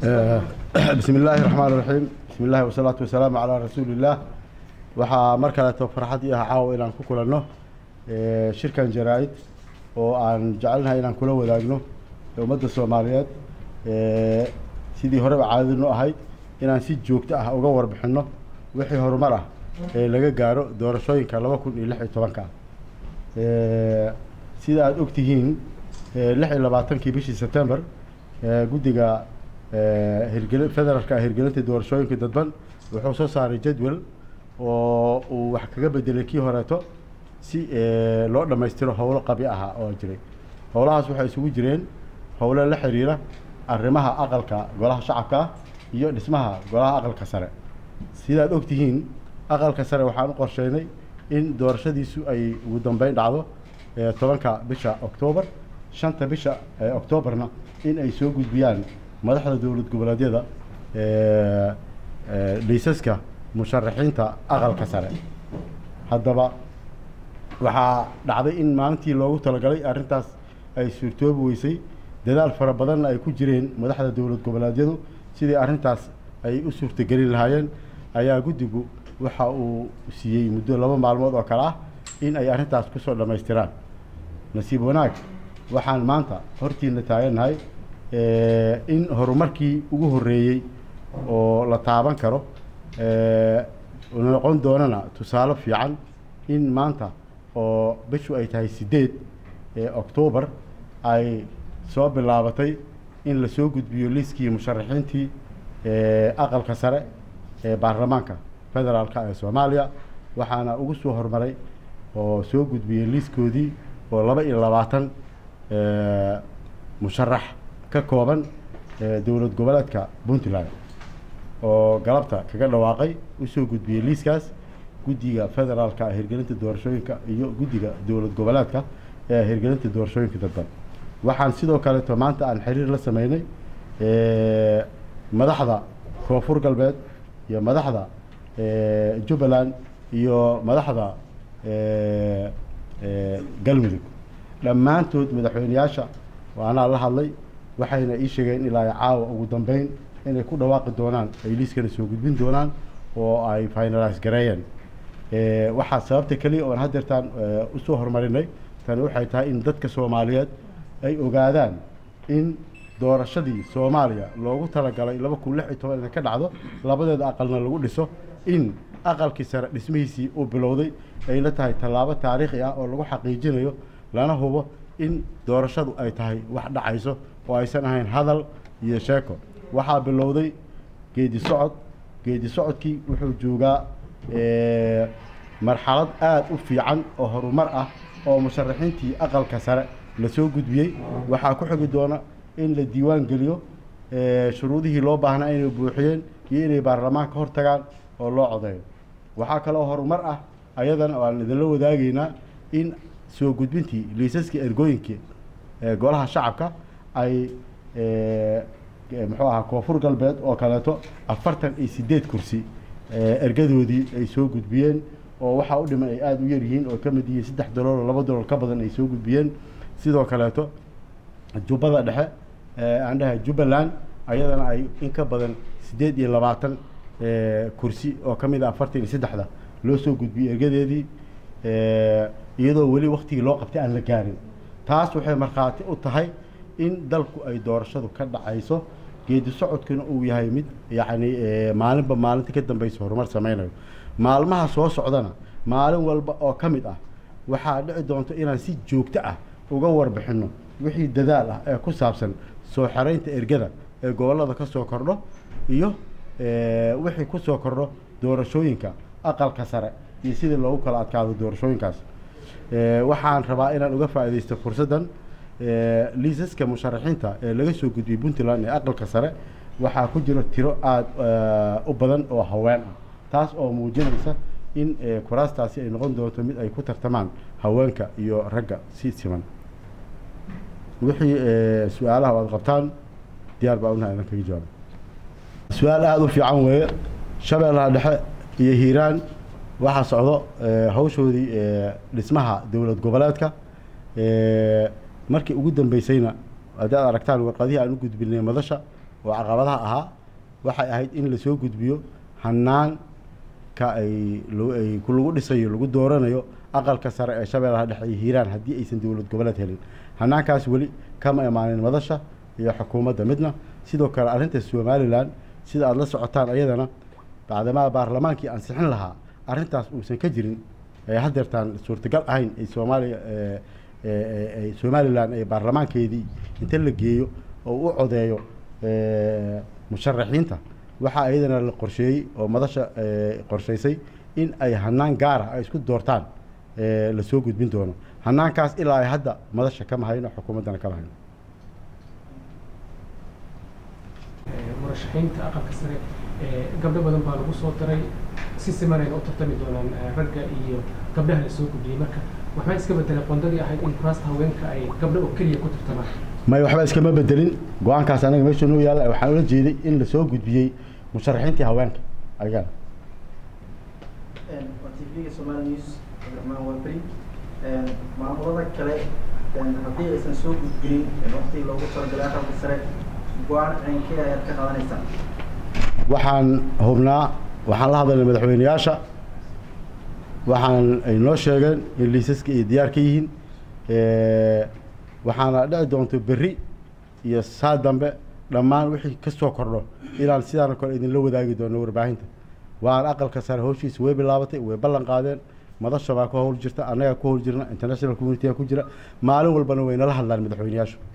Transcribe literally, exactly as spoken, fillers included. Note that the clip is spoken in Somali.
بسم الله الرحمن الرحيم بسم الله والصلاة والسلام على رسول الله waxaa mar kale to farxad iyo caawa inaan ku kulanno ee shirkan jaraa'id oo aan jecelnahay inaan kula wadaagno ummadda Soomaaliyeed ee sidii hore caadino ahayd inaan si joogto ah uga warbixino wixii horumar ah ee laga gaaro doorashooyinka laba kun iyo lix iyo toban ka ee sida aad ogtihiin lix iyo labaatan-kii bishii September ee guddiga ee hirgelin federaalka hirgelinta doorashooyinka dadban wuxuu soo saaray jadwal oo uu wax kaga bedelay kii horeeto si ee loo dhameystiro howlo qabi ah oo jiray howlahaas waxay isugu jireen howlo la xiriira arrimaha aqalka golaha shacabka iyo dhismaha golaha aqalka sare sida aad ogtihiin aqalka sare waxaan u qorsheynay in doorashadiisu ay ugu dambeyn dhacdo tobanka bisha October shanta bisha Octoberna in ay soo gudbiyaan madaxda dawlad goboleedyada ee liisaska musharaxiinta aqalka sare haddaba waxaa dhacday in maalintii loogu talagalay arrintaas ay suurtoobi weysay dadaal fara badan ay ku jireen madaxda dawlad goboleedyadu sidii arrintaas ay u suurtagelin lahaayeen ayaa guddigu waxa uu siiyey muddo laba maalmood oo kale ah in ay arrintaas ku soo dhammaystiraan nasiib wanaag waxaan maanta hortiina taaganahay in horumarkii ugu horreeyey oo la taaban karo ee noqon doonana tusaale fiican in maanta oo bishu ay tahay sideed ee October ay soo bilaabatay in la soo gudbiyo liiskii musharaxiintii ee aqalka sare ee baarlamaanka federaalka ee Soomaaliya waxaana ugu soo hormaray oo soo gudbiyay liiskoodii oo laba iyo labaatan ee musharax ka kooban ee dawlad goboleedka Puntland oo galabta kaga dhawaaqay u soo gudbiyay liiskaas guddiga federaalka hirgelinta doorashooyinka iyo guddiga dawlad goboleedka ee hirgelinta doorashooyinka dadban waxaan sidoo kale to maanta aan xiriir la sameynay ee madaxda koonfur galbeed iyo madaxda ee Jubbaland iyo madaxda ee ee galmudug dhammaantood madaxweynayaasha waana la hadlay waxayna ii sheegeen ilaa caawa ugu dambeyn inay ku dhawaaqi doonaan ay liiskana soo gudbin doonaan oo ay finalize gareeyeen ee waxa sababta kaliya oo haddeertaan u soo hormarinay tan waxay tahay in dadka Soomaaliyeed ay ogaadaan in doorashadii Soomaaliya loogu talagalay laba kun iyo lix iyo toban ka dhacdo labadeeda aqalna lagu dhiso in aqalkii sare dhismihiisii uu bilowday ay la tahay tallaabo taariikhi ah oo lagu xaqiijinayo lana hubo in doorashadu ay tahay wax dhacayso oo aysan ahayn hadal iyo sheeko waxaa bilowday geedi socod geedi socodkii wuxuu joogaa ee marxalad aad u fiican oo horumar ah oo musharaxiintii aqalka sare la soo gudbiyay waxaa ku xigi doona in la diiwaan geliyo ee shuruudihii loo baahnaa inay buuxiyeen iyo inay baarlamaanka hor tagaan oo loo codeeyo waxaa kale oo horumar ah ayadana waan idinla wadaagaynaa in soo gudbintii liisaska ergooyinka ee golaha shacabka ay ee muxuu ahaa koonfur galbeed oo kaleeto afartan iyo sideed kursi ee ergadoodii ay soo gudbiyeen oo waxa u dhiman ay aad u yar yihiin oo ka mid yihiin saddex dollar oo laba dollar ka badan ay soo gudbiyeen sidoo kaleeto jubbada dhexe ee aan dhahay Jubbaland ayadana ay in ka badan sideed iyo labaatan ee kursi oo ka mid ah afartan iyo saddex loo soo gudbiyay ergadeedii ee iyadoo wali waqtigii loo qabtay aan la gaarin taas waxay markhaati u tahay in dalku ay doorashadu ka dhacayso geedi socodkuna uu yahay mid yacni maalinba maalinta ka dambaysa horumar sameynayo maalmaha soo socdana maalin walba oo ka mid ah waxaa dhici doonto inaan si joogto ah uga warbixino wixii dadaal ah ee ku saabsan soo xareynta ergada ee gobolada ka soo kordho iyo ee wixii ku soo kordho doorashooyinka aqalka sare iyo sidii loogu kala adkaado doorashooyinkaas ee waxaan rabaa inaan uga faa'iideysto fursadan ee liisaska musharaxiinta ee laga soo gudbiyay Puntland ee aqalka sare waxaa ku jira tiro aad u badan oo haween ah taas oo muujinaysa in kuraastaasi ay noqon doonto mid ay ku tartamaan haweenka iyo ragga si siman wixii su'aalaha aad qabtaan diyaar baa una inaan kaga jawaabo su'aal aad u fiican weeye Shabeellaha Dhexe iyo Hiiraan waxa socdo hawshoodii dhismaha dawlad goboleedka ee markii ugu dambeysayna hadda aragtaan warqadii aan u gudbinay madasha oo caqabadaha ahaa waxay ahayd in la soo gudbiyo hanaan ka ay ay ku lagu dhisayo lagu dooranayo aqalka sare ee Shabeellaha Dhexe iyo Hiiraan haddii aysan dawlad goboleed helin hanaankaas wali kama imaanin madasha iyo xukuumadda midna sidoo kale arrinta Somaliland sida aad la socotaan ayadana bacdama baarlamaankii ansixin lahaa arrintaas uusan ka jirin ee hadeertaan suurtagal ahayn ee Soomaaliya ee ee Somaliland ee baarlamaankeedii inta la geeyo oo u codeeyo ee musharaxiinta waxa ayadana la qorsheeyay oo madasha qorsheysay in ay hanaan gaar ah ay isku doortaan ee la soo gudbin doono hanaankaas ilaa ay hadda madasha kama hayno xukuumaddana kama hayno murashaxiinta aqalka sare ee gabdho badan baa lagu soo daray si simanayna u tartami doonaan ragga iyo gabdhaha la soo gudbiyay marka waxaa iska bedelay qondadii ahayd in kuraasta haweenka ay gabdho oo keliya ku tartamaan may waxba iskama bedelin go'aankaas anaga meesha noo yaala waxaan ula jeeday in la soo gudbiyay musharaxiintii haweenka ayaga een T V-ga Somali News ma warbari een maamulada kale een haddii aysan soo gudbin waqti loogu talagalay aqalka sare go'aan caynkii ayaad ka qaadanaysaa waxaan hubnaa waxaan la hadalnay madaxweynayaasha waxaan ay noo sheegeen in liisaska ay diyaar ka yihiin ee waxaana dhici doonto berri iyo saa dambe dhammaan wixii ka soo kordho inaan sidaan kale idin la wadaagi doono warbaahinta waan aqalka sare hawshiisa way bilaabatay way ballan qaadeen madasha baa ku hawl jirta annaga ku hawl jirna international community ku jira maalin walbana way nala hadlaan madaxweynayaashu